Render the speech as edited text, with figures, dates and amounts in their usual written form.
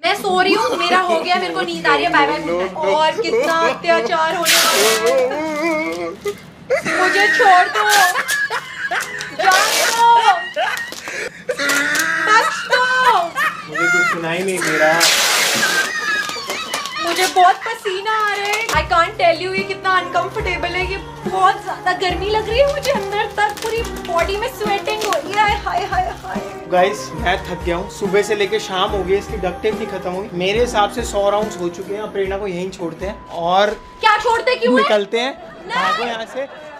मैं सो रही हूँ, मेरा हो गया, मेरे को नींद आ रही है, बाय बाय गुड नाइट। और कितना अत्याचार होने वाला है, मुझे छोड़ दो, जाने दो, बस दो। मुझे कुछ सुनाई नहीं दे रहा, मुझे बहुत पसीना आ रहा है। आई कांट टेल यू ये कितना अनकंफर्टेबल है, ये बहुत ज्यादा गर्मी लग रही है मुझे, अंदर तक पूरी बॉडी में स्वेटिंग हो रही है। हाय हाय हाय गाइस मैं थक गया हूँ, सुबह से लेके शाम हो गई, इसकी डक्ट टेप नहीं खत्म हुई। मेरे हिसाब से 100 राउंड्स हो चुके हैं। अब प्रेरणा को यहीं छोड़ते हैं और क्या छोड़ते क्यों है? निकलते हैं, भागो यहाँ से।